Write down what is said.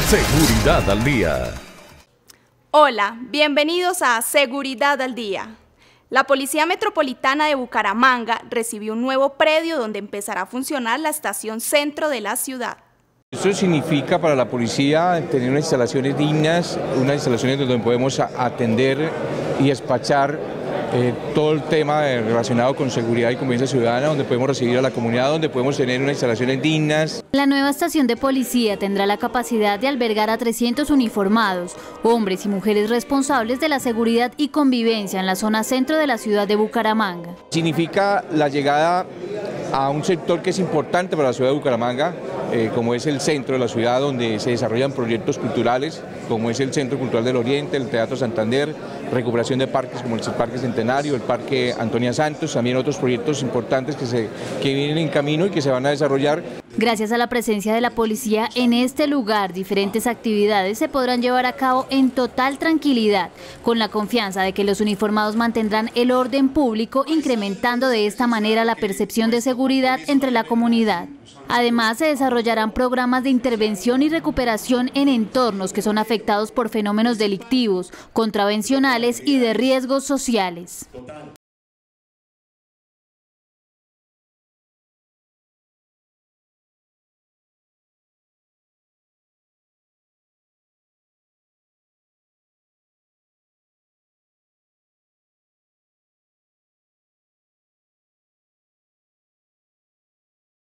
Seguridad al Día. Hola, bienvenidos a Seguridad al Día. La Policía Metropolitana de Bucaramanga recibió un nuevo predio donde empezará a funcionar la estación centro de la ciudad. Esto significa para la policía tener unas instalaciones dignas, unas instalaciones donde podemos atender y despachar todo el tema relacionado con seguridad y convivencia ciudadana, donde podemos recibir a la comunidad, donde podemos tener unas instalaciones dignas. La nueva estación de policía tendrá la capacidad de albergar a 300 uniformados, hombres y mujeres responsables de la seguridad y convivencia en la zona centro de la ciudad de Bucaramanga. Significa la llegada a un sector que es importante para la ciudad de Bucaramanga, como es el centro de la ciudad donde se desarrollan proyectos culturales, como es el Centro Cultural del Oriente, el Teatro Santander, recuperación de parques como el Parque Centenario, el Parque Antonia Santos, también otros proyectos importantes que vienen en camino y que se van a desarrollar. Gracias a la presencia de la policía en este lugar, diferentes actividades se podrán llevar a cabo en total tranquilidad, con la confianza de que los uniformados mantendrán el orden público, incrementando de esta manera la percepción de seguridad entre la comunidad. Además, se desarrollarán programas de intervención y recuperación en entornos que son afectados por fenómenos delictivos, contravencionales y de riesgos sociales.